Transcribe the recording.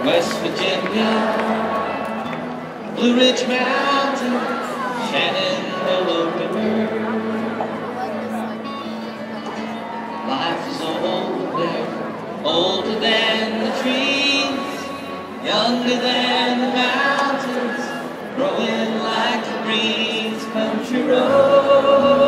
West Virginia, Blue Ridge Mountain, Shenandoah River. Life is old there, older than the trees, younger than the mountains, growing like the breeze. Country road.